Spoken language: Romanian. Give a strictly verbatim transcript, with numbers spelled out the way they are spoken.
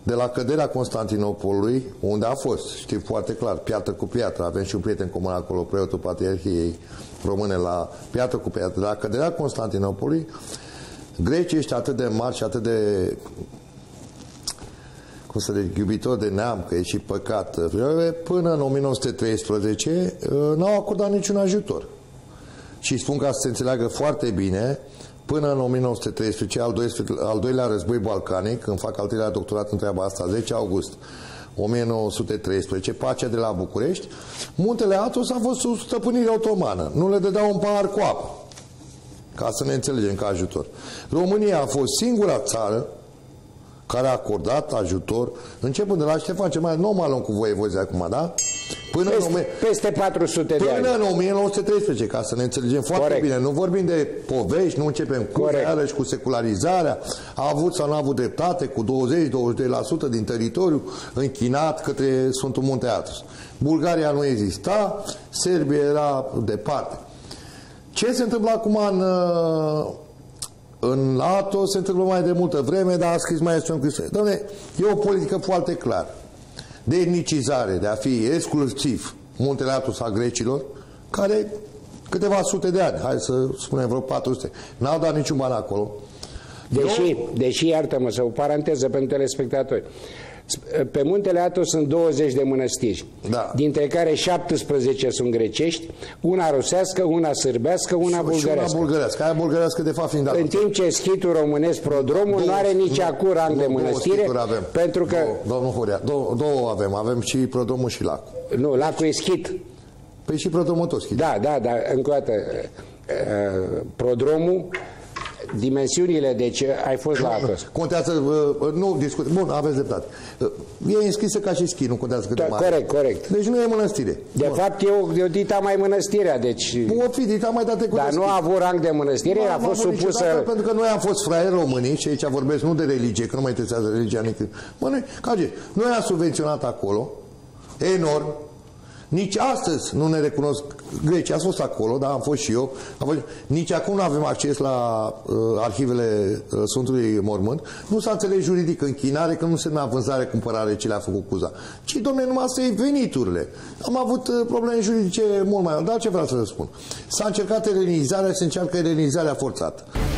de la căderea Constantinopolului, unde a fost, știu foarte clar, piatră cu piatră, avem și un prieten comun acolo, preotul Patriarhiei Române la piatră cu piatră, de la căderea Constantinopolului, grecii ăștia atât de mari și atât de, cum să zic, iubitori de neam, că e și păcat, până în o mie nouă sute treisprezece n-au acordat niciun ajutor. Și spun ca să se înțeleagă foarte bine, până în o mie nouă sute treisprezece, al, doisprezece, al doilea război balcanic, când fac al treilea doctorat în treaba asta, zece august o mie nouă sute treisprezece, pacea de la București, muntele Athos a fost sub stăpânire otomană. Nu le dădeau un pahar cu apă, ca să ne înțelegem ca ajutor. România a fost singura țară care a acordat ajutor, începând de la Ștefan cel Mare, nu mă luăm cu voievozi acum, da? Până peste, în, peste patru sute de ani. Până în o mie nouă sute treisprezece, ca să ne înțelegem foarte Corect. bine. Nu vorbim de povești, nu începem cu iarăși cu secularizarea. A avut sau nu a avut dreptate cu douăzeci la douăzeci și doi la sută din teritoriu închinat către Sfântul Munte Athos. Bulgaria nu exista, Serbia era departe. Ce se întâmplă acum în... În Athos se întâmplă mai de multă vreme, dar a scris Maestru în Hristos. Doamne, e o politică foarte clară de etnicizare, de a fi exclusiv Muntele Athos a grecilor, care câteva sute de ani, hai să spunem vreo patru sute, n-au dat niciun ban acolo. Deși, deși iartă-mă, să o paranteză pentru telespectatori, pe Muntele Athos sunt douăzeci de mănăstiri, da, dintre care șaptesprezece sunt grecești, una rusească, una sârbească, una și, bulgărească. Și una bulgărească. Aia bulgărească, de fapt, fiind în timp ce schitul românesc Prodromul nu are nici acum rang de mănăstire, pentru că... Două, domnul Horea, două, două avem, avem și Prodromul și lacul. Nu, lacul e schit. Păi și Prodromul tot schit. Da, da, dar încă o dată, Prodromul, dimensiunile, deci ai fost la Athos. Contează, nu discut. Bun, aveți dreptate. E înscrisă ca și schi, nu contează cât de mare. Corect, corect. Deci nu e mănăstire. De Bun. fapt, eu, eu dita mai mănăstirea, deci... O fi dita mai date cu Dar nu a avut rang de mănăstire, a fost supusă... Pentru că noi am fost fraieri românii, și aici vorbesc nu de religie, că nu mai interesează religia nici. Mă, noi, cage, noi am subvenționat acolo, enorm. Nici astăzi nu ne recunosc grecii. Ați fost acolo, dar am fost și eu. Am fost... Nici acum nu avem acces la uh, arhivele uh, Sfântului Mormânt. Nu s-a înțeles juridic închinare, că nu însemna vânzare, cumpărare ce le-a făcut Cuza. Ci, domne, numai să iei veniturile. Am avut uh, probleme juridice mult mai mari. Dar ce vreau să vă spun? S-a încercat elenizarea, se încearcă elenizarea forțată.